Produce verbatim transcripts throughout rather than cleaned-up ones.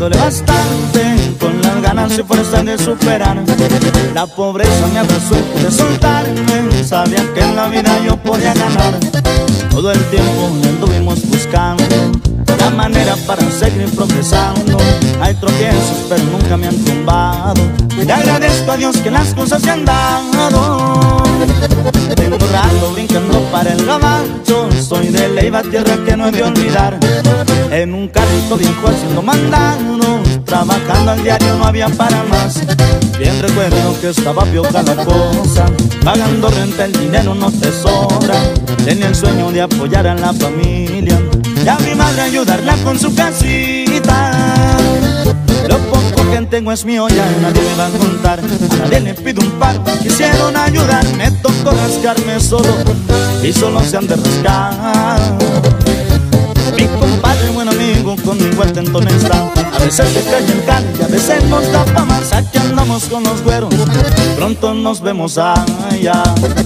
duele bastante, con las ganas y fuerzas de superar. La pobreza me abrazó y pude soltarme, sabía que en la vida yo podía ganar. Todo el tiempo anduvimos buscando la manera para seguir progresando. Hay tropiezos pero nunca me han tumbado, le agradezco a Dios que las cosas se han dado. Tengo rato brincando para el gabacho, soy de Leiva, tierra que no he de olvidar. En un carrito viejo haciendo mandado, trabajando al diario no había para más. Bien recuerdo que estaba pioja la cosa, pagando renta el dinero no te sobra. Tenía el sueño de apoyar a la familia y a mi madre ayudarla con su casita. Lo poco que tengo es mío, ya nadie me va a contar. A nadie le pido un par, quisieron ayudar, me tocó rascarme solo y solo se han de rascar. Mi compadre, buen amigo, conmigo atento no está. A veces se cae el cal y a veces nos da pa' más. Aquí andamos con los güeros, pronto nos vemos allá.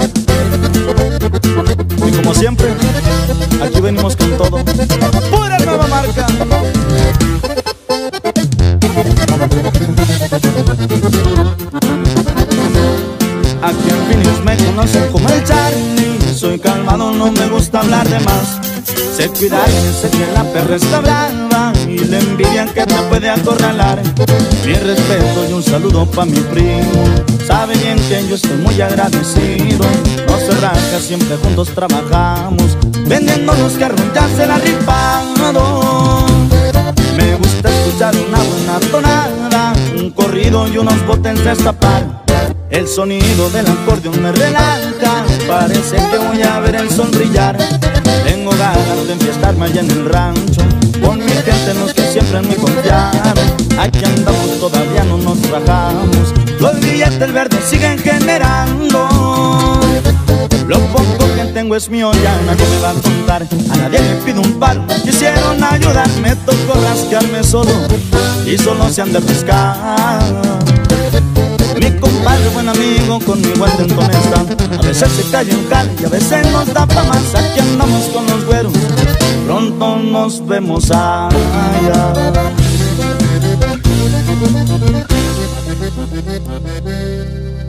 Y como siempre, aquí venimos con todo, pura nueva marca. Aquí en Phoenix me conocen como el Charlie. Soy calmado, no me gusta hablar de más. Sé cuidar, sé que la perra está brava y le envidian que te puede acorralar. Mi respeto y un saludo pa' mi primo, sabe bien que yo estoy muy agradecido. No se raja, siempre juntos trabajamos, vendiendo los carros ya se la rifado. Me gusta escuchar una buena tonada, un corrido y unos botes destapar. El sonido del acordeón me relaja, parece que voy a ver el sol brillar. Tengo ganas de enfiestarme allá en el rancho, con mi gente los que siempre me confiaron. Aquí andamos, todavía no nos rajamos, los billetes verdes siguen generando. Lo poco que tengo es mío, ya nadie me va a contar. A nadie le pido un par, quisieron ayudar, me tocó rascarme solo y solo se han de rascar. Mi compadre, buen amigo, conmigo atento me está. A veces se cae un cal y a veces nos da pa' más. Aquí andamos con los güeros, pronto nos vemos allá.